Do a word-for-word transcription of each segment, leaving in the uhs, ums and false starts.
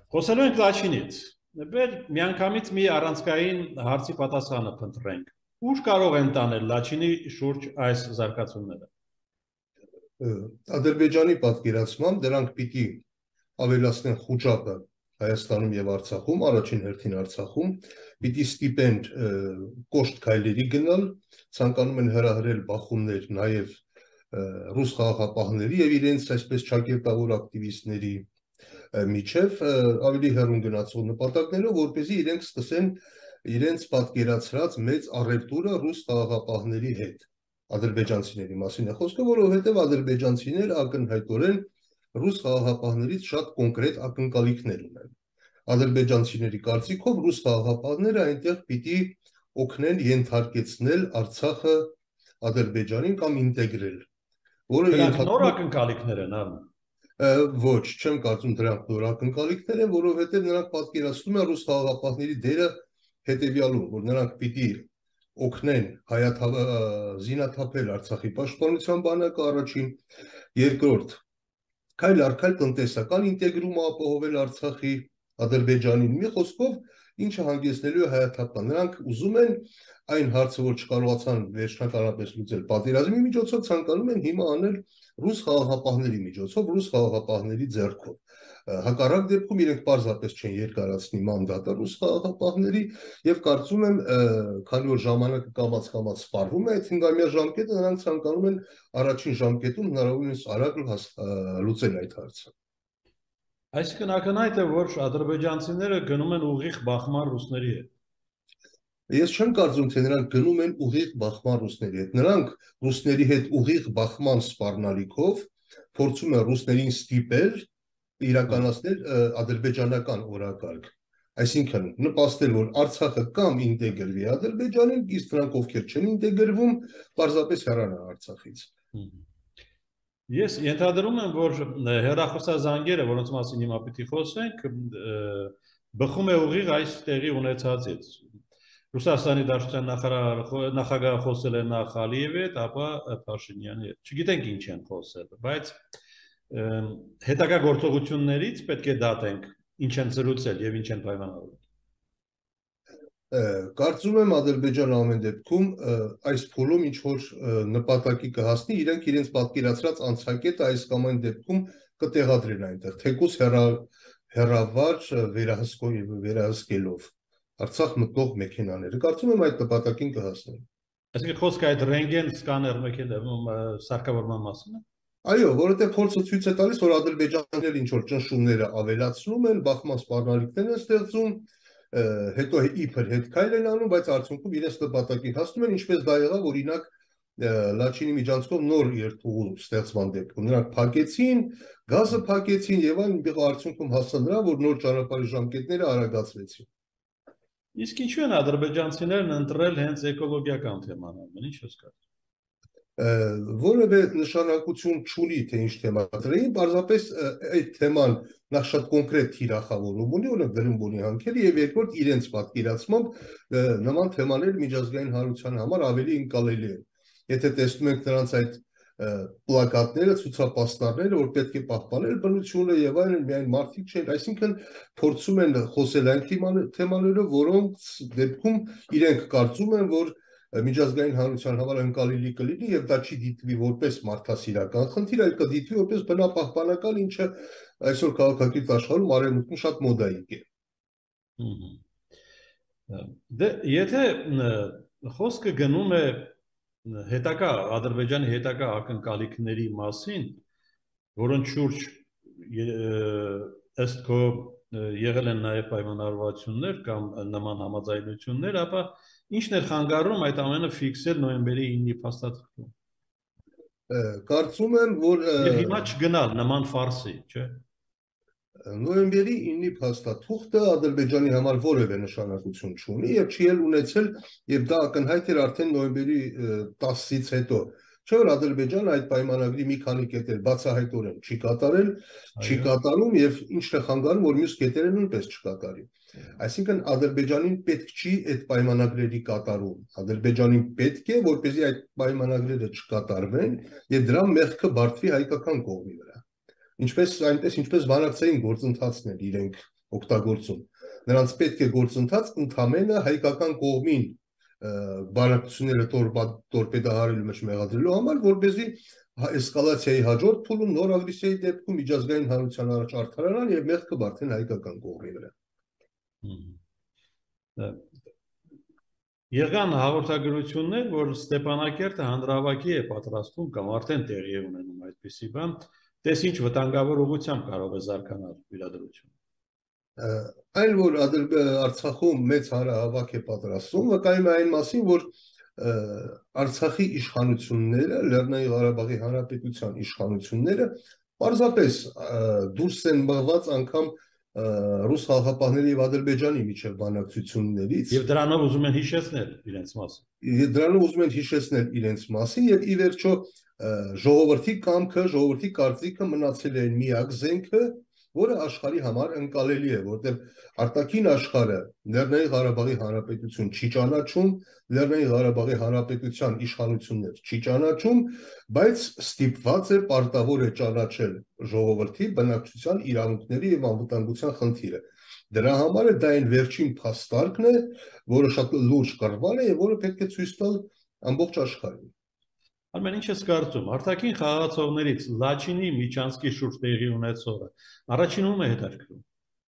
Խոսելու ենք Լաչինից։ Բեր միանգամից մի առանցքային հարցի պատասխանը փնտրենք։ Ուր կարող են տանել Լաչինի շուրջ այս զարգացումները։ Ադրբեջանի պատկերացմամբ դրանք պիտի ավելացնեն խուճապը Հայաստանում եւ Արցախում, առաջին հերթին Արցախում, պիտի ստիպեն կոշտ քայլերի գնալ, ցանկանում են հրահրել բախումներ նաեւ ռուս խաղաղապահների եւ իրենց այսպես ճակերտավոր ակտիվիստների միջև ավելի հեռուն գնացող նպատակներով, որպեսզի իրենք սկսեն իրենց պատկերացրած մեծ առևտուրը ռուս խաղաղապահների հետ, ադրբեջանցիների մասին է խոսքը, որովհետև ադրբեջանցիները ակնհայտորեն ռուս խաղաղապահներից շատ կոնկրետ ակնկալիքներ ունեն։ Ադրբեջանցիների կարծիքով ռուս խաղաղապահները այնտեղ պիտի օգնեն ենթարկեցնել Արցախը Ադրբեջանին կամ ինտեգրել, որը Դրանք նոր ակնկալիքներ են, արմ։ Ոչ, չեմ կարծում դրանք նոր ակնկալիքներ են, որովհետև նրանք պատկերացնում են ռուս խաղաղապահների դերը հետևյալում, որ նրանք պիտի օգնեն զինաթափել Արցախի պաշտպանության բանակը առաջին, երկրորդ քայլ առ քայլ տնտեսական ինտեգրումը ապահովել Արցախի Ադրբեջանին, մի խոսքով ինչը հանգեցնելու է հայաթափման։ Նրանք ուզում են այն հարցը, որ չկարողացան վերջնականապես լուծել պատերազմի միջոցով, ցանկանում են հիմա անել ռուս խաղաղապահների միջոցով, ռուս խաղաղապահների ձեռքով։ Հակառակ դեպքում իրենք պարզապես չեն երկարացնի մանդատը ռուս խաղաղապահների եւ կարծում եմ, քանի որ ժամանակը կամաց-կամաց սպառվում է այդ հնգամյա ժամկետը, նրանք ցանկանում են առաջին ժամկետում հնարավորինս արագ լուծել այդ հարցը։ Այսինքն ակնհայտ է, որ ադրբեջանցիները գնում են ուղիղ բախման ռուսների հետ։ Ես չեմ կարծում, թե նրանք գնում են ուղիղ բախման ռուսների հետ։ Նրանք ռուսների հետ ուղիղ բախման սպառնալիքով փորձում են ռուսներին ստիպել իրականացնել ադրբեջանական օրակարգ։ Այսինքն նպաստել, որ Արցախը կամ ինտեգրվի Ադրբեջանին, իսկ նրանք ովքեր չեն ինտեգրվում, պարզապես հեռանան Արցախից։ Ես ենթադրում եմ, որ հեռախոսազանգերը, որոնց մասին հիմա պիտի խոսենք, բխում է ուղիղ այս տեղի ունեցածից։ Ռուսաստանի Դաշնության նախագահը խոսել է նախ Ալիևի հետ, ապա Փաշինյանի հետ։ Չգիտենք ինչ են խոսել, բայց հետագա գործողություններից պետք է դատենք ինչ են զրուցել եւ ինչ են պայմանավորել։ Կարծում եմ Ադրբեջանը ամեն դեպքում այս փուլում ինչ որ նպատակի կհասնի, իրենք իրենց պատկերացրած անցակետը այս կամ այն դեպքում կտեղադրեն այնտեղ, թեկուզ հեռավար վերահսկելով Արցախ մտող մեքենաները։ Կարծում եմ այդ նպատակին կհասնեն։ Այսինքն խոսքը այդ ռենտգեն սկաներ մեքենա սարքավորման մասին է։ Այո, որովհետև փորձը ցույց է տալիս, որ ադրբեջանցիները ինչ որ ճնշումները ավելացնում են, բախման սպառնալիքներ են ստեղծում, հետո իբր հետ քայլ են անում, բայց արդյունքում իրենց նպատակին հասնում են, ինչպես դա եղավ, օրինակ Լաչինի միջանցքով նոր երթուղու ստեղծման դեպքում։ Նրանք փակեցին, գազը փակեցին եւ այն արդյունքում հասան նրան, որ նոր ճանապարհի ժամկետները արագացվեցին։ Իսկ ինչու են ադրբեջանցիներն ընտրել հենց էկոլոգիական թեման, ինչ ես կարծում։ Որևէ նշանակություն չունի, թե ինչ թեմա դրեին, պարզապես այդ թեման նախ շատ կոնկրետ թիրախավորում ունի, օրինակ Դրամբոնի հանքերը, եւ երկրորդ իրենց պատկերացմամբ նման թեմաներ միջազգային հանրության համար ավելի ընկալելի են։ Եթե տեսնում եք նրանց այդ պլակատները, ցուցապաստառները, որ պետք է պահպանել բնությունը եւ այլն, միայն մարդիկ չեն, այսինքն փորձում են խոսել այն թեմաներով, որոնց դեպքում իրենք կարծում են, որ միջազգային հանրության համար ընկալելի կլինի եւ դա չի դիտվի որպես մարդասիրական խնդիր, այլ կդիտվի որպես բնապահպանական, ինչը այսօր քաղաքակիրթ աշխարհում արևմուտքում շատ մոդայիկ է։ Դե եթե խոսքը գնում է հետագա Ադրբեջանի հետագա ակնկալիքների մասին, որոնց շուրջ ըստ քո եղել են նաև պայմանավորվածություններ կամ նման համաձայնություններ, ապա ինչն էր խանգարում այդ ամենը ֆիքսել նոյեմբերի ինը փաստաթղթում։ Կարծում եմ, որ Եվ հիմա չգնալ նման ֆարսի, չէ՞։ Նոյեմբերի ինը փաստաթուղթը Ադրբեջանի համար որևէ նշանակություն չունի եւ չի էլ ունեցել, եւ դա ակնհայտ էր արդեն նոյեմբերի տասից հետո։ Չէ՞ որ Ադրբեջանը այդ պայմանագրի մի քանի կետեր բացահայտորեն չի կատարել, չի կատարում եւ ինչն է խանգարում, որ մյուս կետերը նույնպես չկատարի։ Այսինքն Ադրբեջանին պետք չի այդ պայմանագրերի կատարում։ Ադրբեջանին պետք է, որպեսզի այդ պայմանագրերը չկատարվեն եւ դրա մեղքը բարդվի հայկական կողմի վրա։ Ինչպես այնպես ինչպես բանակցային գործընթացներ իրենք օգտագործում։ Նրանց պետք է գործընթաց ընդամենը հայկական կողմին բանակցությունները տորպեդահարելու մեջ մեղադրելու համար, որպեսզի էսկալացիայի հաջորդ փուլում նոր ագրեսիայի դեպքում միջազգային հանրության առաջ արդարանան եւ մեղքը բարթեն հայկական կողմի վրա։ Եղան հաղորդագրություններ, որ Ստեփանակերտը հանրահավաքի է պատրաստում կամ արդեն տեղի է ունենում այդպիսի բան, տես ինչ վտանգավոր ուղղությամբ կարող է զարգանալ իրադրությունը։ Այն որ Արցախում մեծ հանրահավաք է պատրաստում, վկայում է այն մասին, որ Արցախի իշխանությունները, Լեռնային Ղարաբաղի Հանրապետության իշխանությունները պարզապես դուրս են մղված անգամ ռուս խաղաղապահների եւ Ադրբեջանի միջև բանակցություններից եւ դրանով ուզում են հիշեցնել իրենց մասին։ Եվ դրանով ուզում են հիշեցնել իրենց մասին եւ ի վերջո ժողովրդի կամքը, ժողովրդի կարծիքը մնացել է միակ զենքը, որը աշխարհի համար ընկալելի է, որտեղ արտաքին աշխարհը Լեռնային Ղարաբաղի Հանրապետություն չի ճանաչում, Լեռնային Ղարաբաղի Հանրապետության իշխանություններ չի ճանաչում, բայց ստիպված է պարտավոր է ճանաչել ժողովրդի բնակչության իրավունքների եւ անվտանգության խնդիրը։ Դրա համար դա այն վերջին փաստարկն է, որը շատ լուրջ կռվալ է եւ որը պետք է ցույց տալ ամբողջ աշխարհին։ Արմեն, ինչ ես կարծում, արտաքին խաղացողներից Լաչինի Միչանսկի շուրջ տեղի ունեցողը առաջինում է հետաքրքրում։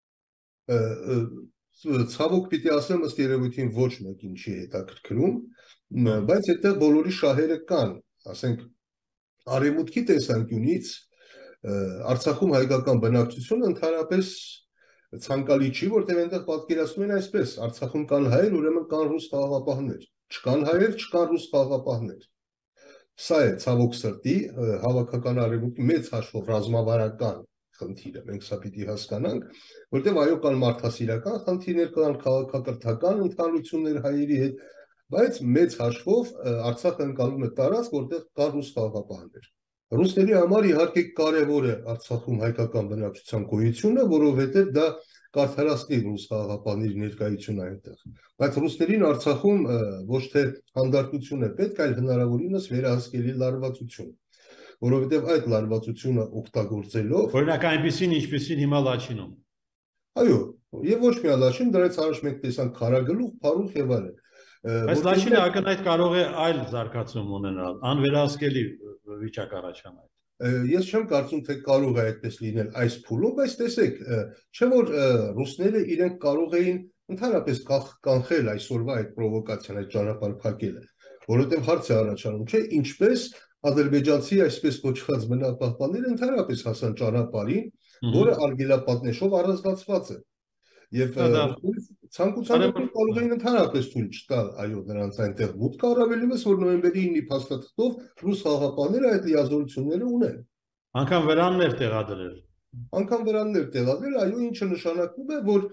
Ցավոք պիտի ասեմ, ըստ երևույթին ոչ մեկին չի հետաքրքրում, բայց այդտեղ բոլորի շահերը կան, ասենք արևմուտքի տեսանկյունից Արցախում հայկական բնակչությունը ընդհանրապես ցանկալի չի, որտեղ այնտեղ պատկերացնում են այսպես. Արցախում կան հայեր, ուրեմն կան ռուս խաղաղապահներ, չկան հայեր, չկան ռուս խաղաղապահներ։ Սա է ցավոք սրտի հավաքական արևմուտքի մեծ հաշվով ռազմավարական խնդիրը, մենք սա պիտի հասկանանք, որտեղ այո կան մարդասիրական խնդիրներ, կան քաղաքակրթական ընդհանրություններ հայերի հետ, բայց մեծ հաշվով Արցախը ընկալում է տարածք, որտեղ կան ռուս խաղաղապահներ։ Ռուսների համար իհարկե կարևոր է Արցախում հայկական բնակչության գոյությունը, որովհետև դա կարդարացնի ռուս խաղաղապահների ներկայությունը այնտեղ։ Բայց ռուսներին Արցախում ոչ թե հանդարտություն է պետք, այլ հնարավորինս վերահսկելի լարվածություն, որովհետև այդ լարվածությունը օգտագործելով օրինակ այնպեսին, ինչպեսին հիմա Լաչինում։ Այո, եւ ոչ միայն Լաչին, դրանից առաջ մենք տեսանք Քարագլուխ, Փարուխ եւ այլն։ Բայց Լաչինը ակնհայտ կարող է այլ զարգացում ունենալ, անվերահսկելի վիճակ առաջանալ։ Ես չեմ կարծում, թե կարող է այդպես լինել այս փուլում, բայց տեսեք, չէ՞ որ ռուսները իրենք կարող էին ընդհանրապես կանխել այսօրվա այդ պրովոկացիան, այդ ճանապարհ փակելը, որովհետև հարց է առաջանում, չէ՞, ինչպես ադրբեջանցի այսպես կոչված բնակապահները ընդհանրապես հասան ճանապարհին, որը արգելապատնեշով առանձնացված է։ Եվ ցանկության դեպքում կարող էին ընդհանրապես թույլ չտալ այո նրանց այնտեղ մուտք, առավելևս որ նոյեմբերի ինը փաստաթղթով ռուս խաղաղապահները այդ լիազորությունները ունեն։ Անկամ վրաններ տեղադրել։ Անկամ վրաններ տեղադրել, այո, ինչը նշանակում է, որ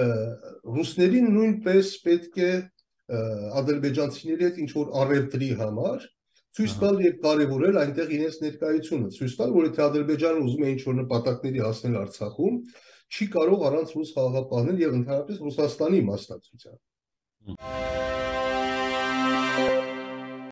ռուսներին նույնպես պետք է ադրբեջանցիների հետ ինչ որ առևտրի համար ցույց տալ եւ կարեւորել այնտեղ իրենց ներկայությունը, ցույց տալ, որ եթե Ադրբեջանը ուզում է ինչ որ նպատակների հասնել Արցախում, չի կարող առանց ռուս խաղաղապահներ եւ ընդհանրապես Ռուսաստանի մասնակցության։